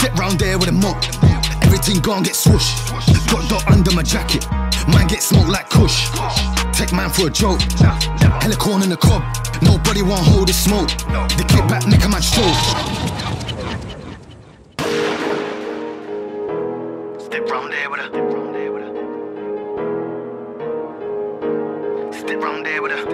Step round there with a mop, everything gone get swoosh. Dot under my jacket, man get smoked like Kush. Take man for a joke, hella corn in the cob. Nobody won't hold this smoke. The kick back, make a man stroke. Step round there with a. Step round there with a.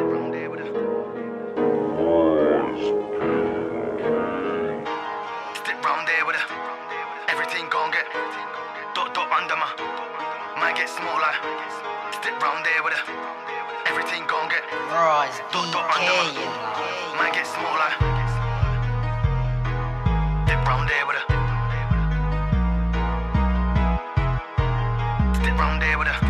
Step round there with a. Everything gon' get dot under my. Man get smaller. Step round there with a. Everything gon' get dot under my. Man get smaller. Step round there with a. Step round there with a.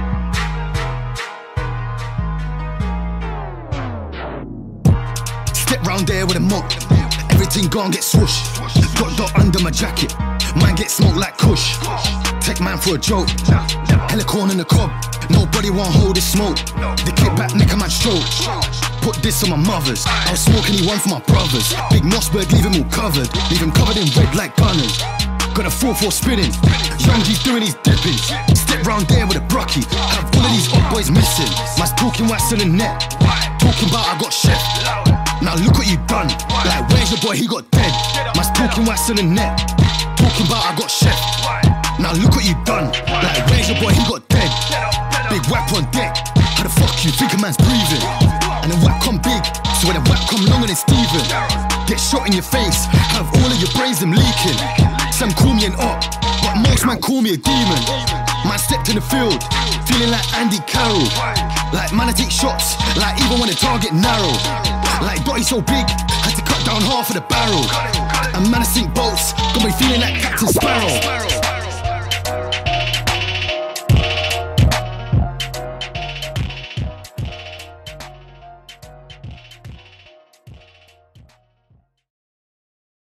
Step round there with a mop, everything gon' get swoosh. Dot under my jacket, man get smoked like Kush. Take man for a joke, hella corn in the cob. Nobody won't hold this smoke. The kick back, make a man stroke. Put this on my mother's, I was smoking he one for my brothers. Big Mossberg, leave him all covered. Leave him covered in red like gunners. Got a 4-4 spinning, Young G's doing his dipping. Step round there with a brocky, have all of these old boys missing. Man's talking wax in the net, talking about I got chef. Now look what you done, like where's your boy, he got dead. Man's talking wax in the net, talking about I got chef. Now look what you done, like where's your boy, he got dead. Big whack on deck, how the fuck you think a man's breathing? And the whack come big, so when the whack come longer than Steven. Get shot in your face, have all of your brains them leaking. Some call me an op, but most man call me a demon. Man stepped in the field, feeling like Andy Carroll. Like man I take shots, like even when the target narrow. Like Dotty so big, had to cut down half of the barrel. And man I sink boats, got me feeling like Captain Sparrow.